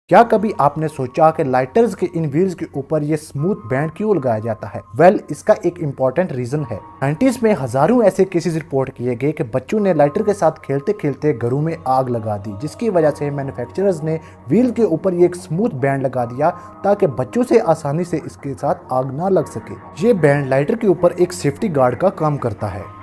क्या कभी आपने सोचा कि लाइटर्स के इन व्हील्स के ऊपर ये स्मूथ बैंड क्यों लगाया जाता है? इसका एक इंपॉर्टेंट रीजन है। 90s में हजारों ऐसे केसेस रिपोर्ट किए गए कि बच्चों ने लाइटर के साथ खेलते खेलते घरों में आग लगा दी, जिसकी वजह से मैन्युफैक्चरर्स ने व्हील के ऊपर ये एक स्मूथ बैंड लगा दिया ताकि बच्चों से आसानी से इसके साथ आग ना लग सके। ये बैंड लाइटर के ऊपर एक सेफ्टी गार्ड का काम करता है।